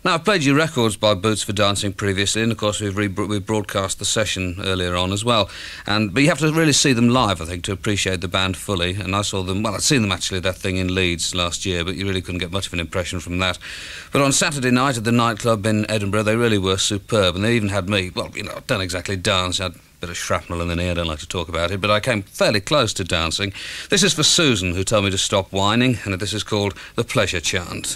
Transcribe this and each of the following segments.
Now, I've played you records by Boots for Dancing previously, and of course we've broadcast the session earlier on as well. But you have to really see them live, I think, to appreciate the band fully. And I saw them, well, I'd seen them actually that thing in Leeds last year, but you really couldn't get much of an impression from that. But on Saturday night at the nightclub in Edinburgh, they really were superb, and they even had me, well, you know, don't exactly dance, I had a bit of shrapnel in the knee, I don't like to talk about it, but I came fairly close to dancing. This is for Susan, who told me to stop whining, and this is called the Pleasure Chant.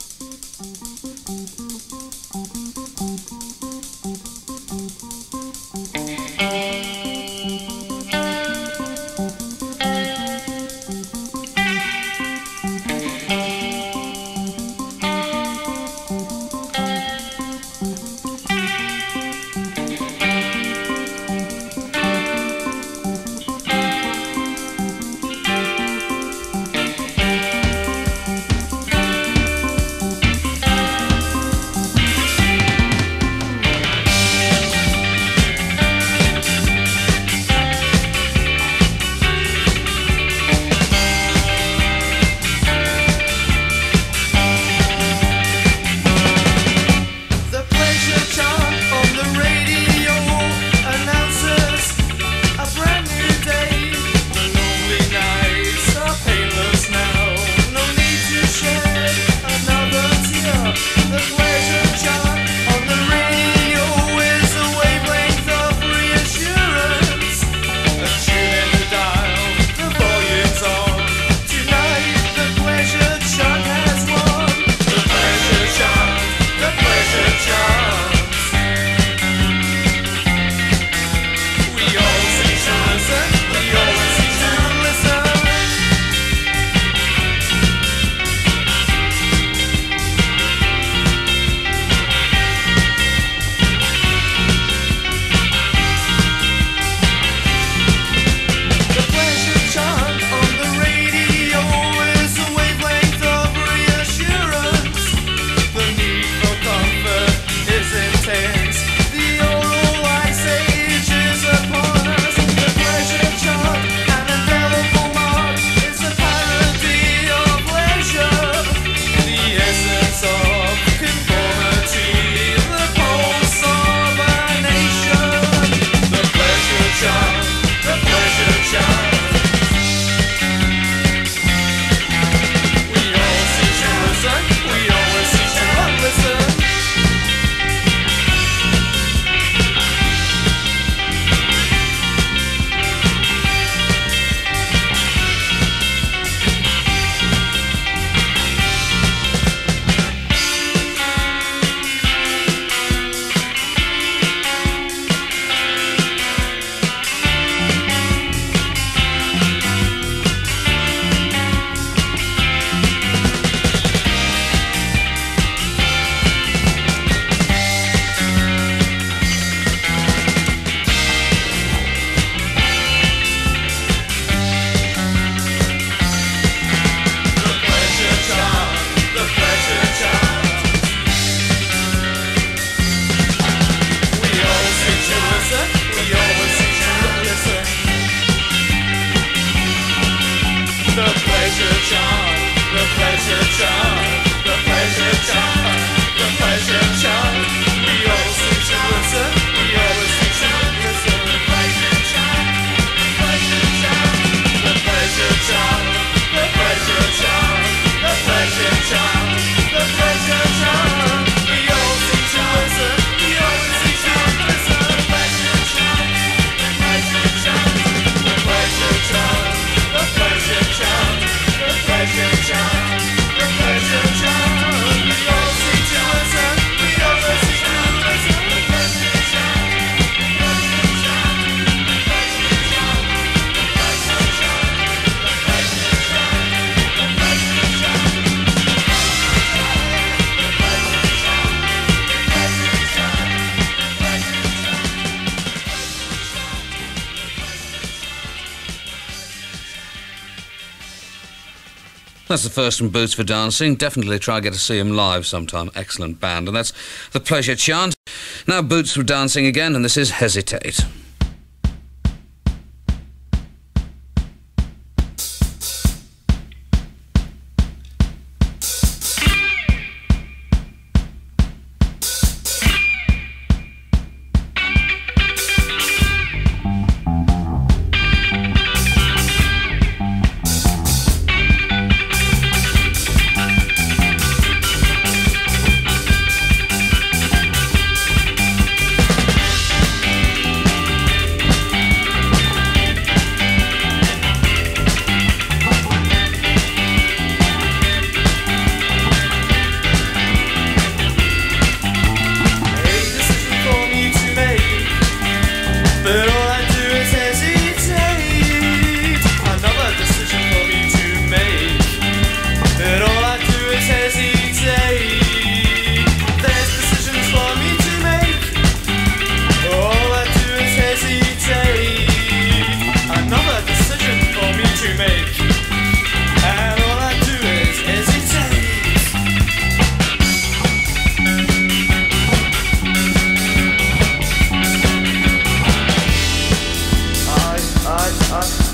That's the first from Boots for Dancing. Definitely try and get to see him live sometime. Excellent band. And that's the Pleasure Chant. Now Boots for Dancing again, and this is Hesitate.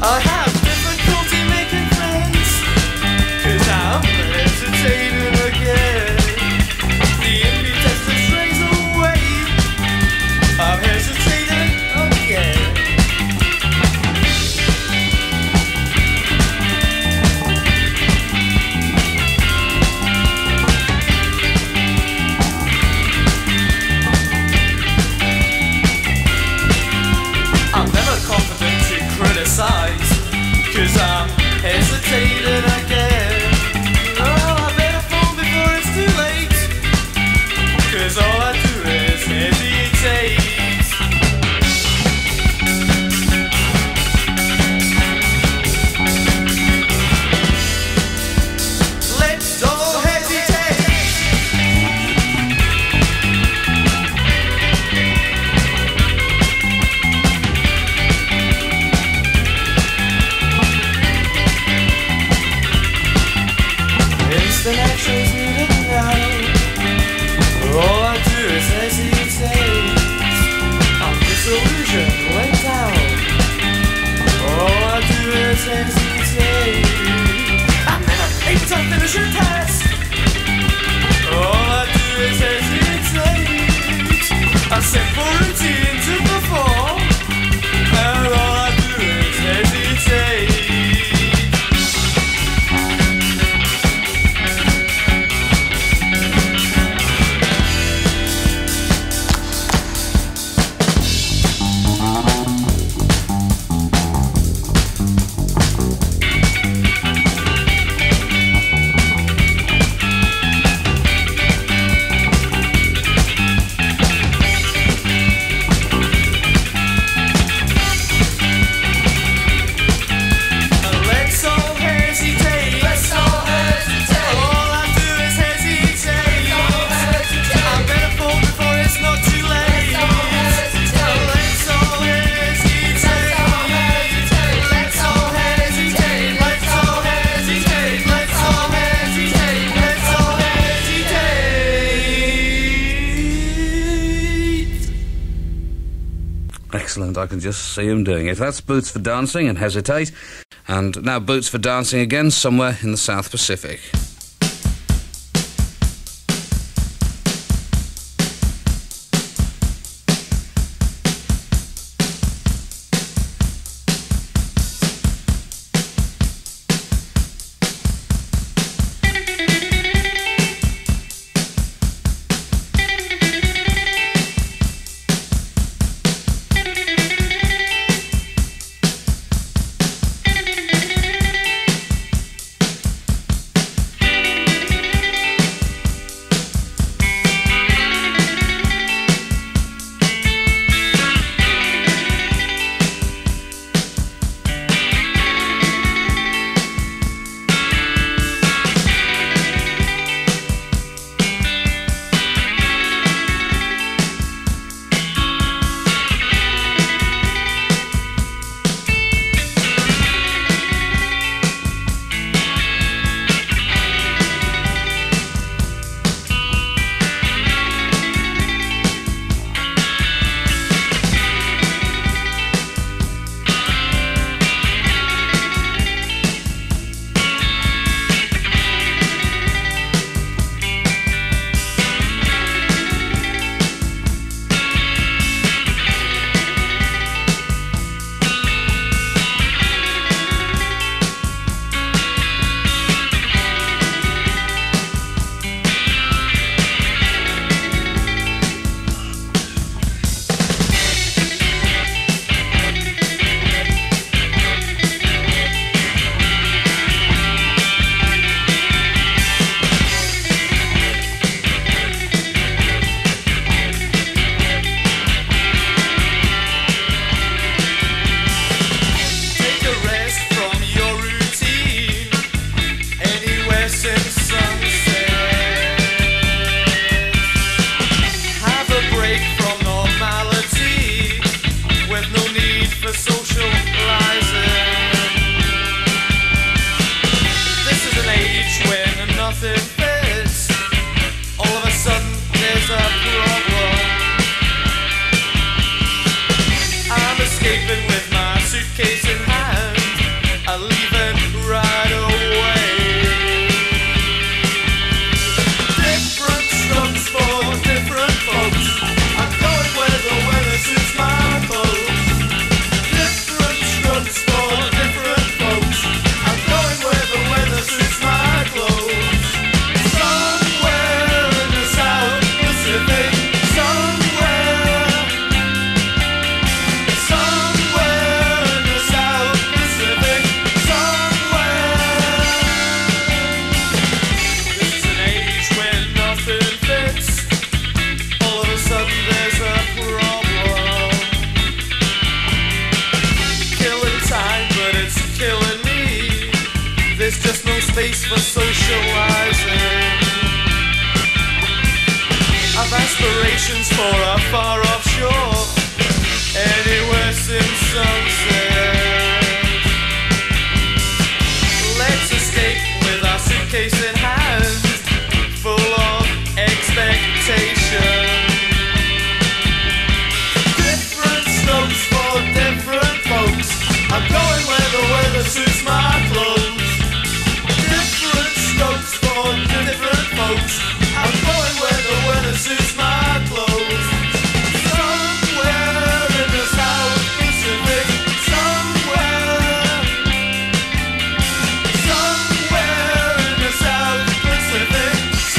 I have difficulty making friends, 'cause I'm hesitating again. The impetus to strays away, I'm hesitating again. I'm never confident to criticize, 'cause I'm hesitating again. Oh, I better phone before it's too late, 'cause all I do is hesitate. Let's all hesitate. Instant actions needed now. All I do is hesitate. I'm disillusioned, let down. All I do is hesitate. I'm never able to finish a task. All I do is hesitate. A simple routine to perform, and all I do is hesitate. Let's all hesitate. Let's all hesitate. All I do is hesitate. I better phone before it's not too late. Let's all hesitate. Let's all hesitate. Let's all hesitate. Let's all hesitate. Let's all hesitate. Let's all hesitate. Excellent, I can just see him doing it. That's Boots for Dancing and Hesitate. And now Boots for Dancing again, somewhere in the South Pacific. space for socializing. I've aspirations for a far off shore, anywhere since sunset. Let's escape with our suitcase in hand, full of expectation. Different strokes for different folks. I'm going where the weather suits my clothes. Different strokes for different folks. I'm going where the weather suits my clothes. Somewhere in the South Pacific. Somewhere in the South Pacific.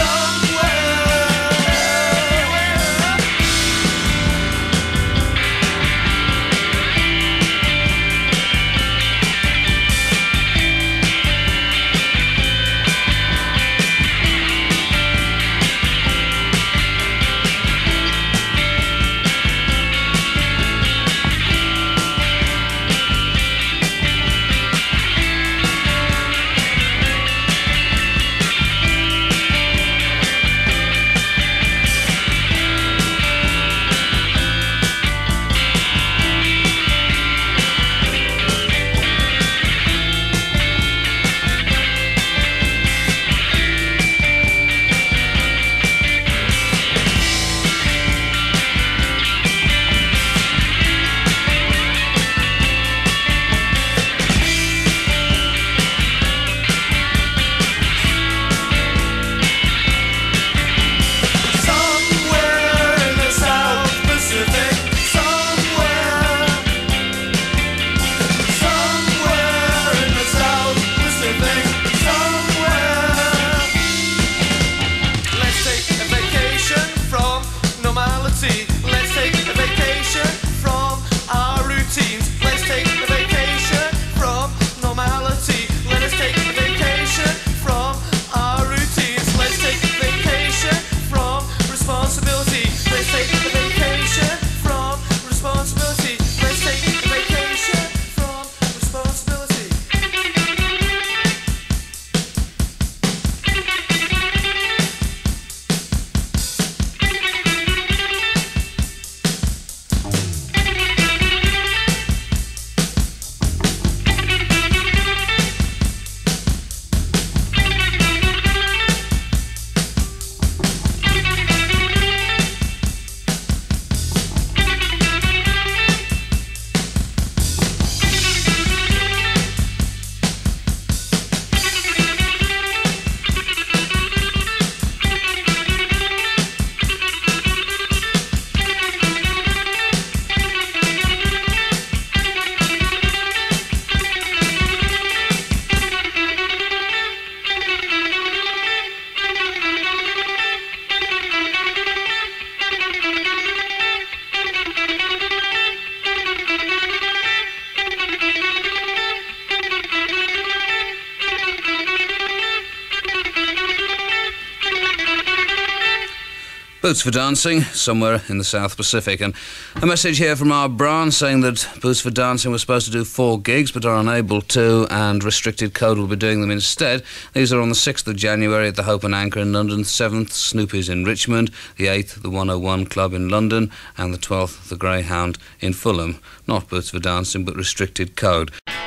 Boots for Dancing, somewhere in the South Pacific. And a message here from our Brian saying that Boots for Dancing was supposed to do 4 gigs but are unable to, and Restricted Code will be doing them instead. These are on the 6th of January at the Hope and Anchor in London, 7th Snoopy's in Richmond, the 8th the 101 Club in London, and the 12th the Greyhound in Fulham. Not Boots for Dancing but Restricted Code.